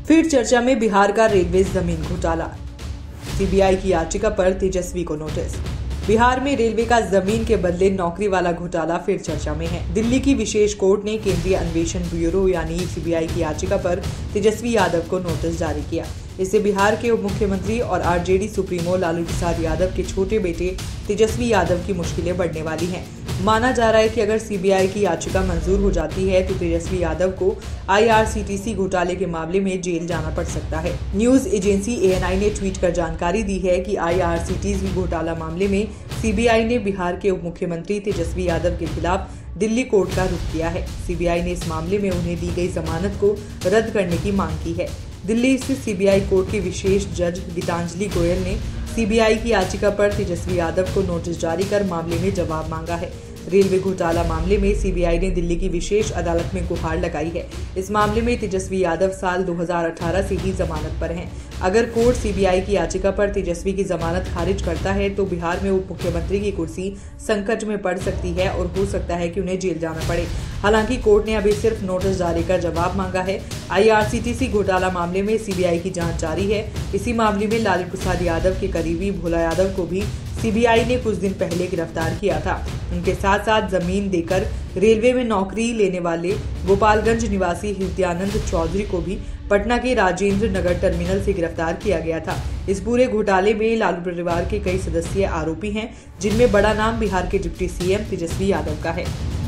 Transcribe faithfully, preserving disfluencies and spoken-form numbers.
फिर चर्चा में बिहार का रेलवे जमीन घोटाला। सीबीआई की याचिका पर तेजस्वी को नोटिस। बिहार में रेलवे का जमीन के बदले नौकरी वाला घोटाला फिर चर्चा में है। दिल्ली की विशेष कोर्ट ने केंद्रीय अन्वेषण ब्यूरो यानी सीबीआई की याचिका पर तेजस्वी यादव को नोटिस जारी किया। इससे बिहार के उप मुख्यमंत्री और आरजेडी सुप्रीमो लालू प्रसाद यादव के छोटे बेटे तेजस्वी यादव की मुश्किलें बढ़ने वाली हैं। माना जा रहा है कि अगर सीबीआई की याचिका मंजूर हो जाती है तो तेजस्वी यादव को आईआरसीटीसी घोटाले के मामले में जेल जाना पड़ सकता है। न्यूज एजेंसी एएनआई ने ट्वीट कर जानकारी दी है कि आईआरसीटीसी घोटाला मामले में सीबीआई ने बिहार के उप मुख्यमंत्री तेजस्वी यादव के खिलाफ दिल्ली कोर्ट का रुख किया है। सीबीआई ने इस मामले में उन्हें दी गई जमानत को रद्द करने की मांग की है। दिल्ली स्थित सीबीआई कोर्ट की विशेष जज गीतांजलि गोयल ने सीबीआई की याचिका पर तेजस्वी यादव को नोटिस जारी कर मामले में जवाब मांगा है। रेलवे घोटाला मामले में सीबीआई ने दिल्ली की विशेष अदालत में गुहार लगाई है। इस मामले में तेजस्वी यादव साल दो हज़ार अठारह से ही जमानत पर हैं। अगर कोर्ट सीबीआई की याचिका पर तेजस्वी की जमानत खारिज करता है तो बिहार में उप मुख्यमंत्री की कुर्सी संकट में पड़ सकती है और हो सकता है कि उन्हें जेल जाना पड़े। हालांकि कोर्ट ने अभी सिर्फ नोटिस जारी कर जवाब मांगा है। आईआरसीटीसी घोटाला मामले में सीबीआई की जांच जारी है। इसी मामले में लालू प्रसाद यादव के करीबी भोला यादव को भी सीबीआई ने कुछ दिन पहले गिरफ्तार किया था। उनके साथ साथ जमीन देकर रेलवे में नौकरी लेने वाले गोपालगंज निवासी हृदयानंद चौधरी को भी पटना के राजेंद्र नगर टर्मिनल से गिरफ्तार किया गया था। इस पूरे घोटाले में लालू परिवार के कई सदस्य आरोपी हैं, जिनमें बड़ा नाम बिहार के डिप्टी सीएम तेजस्वी यादव का है।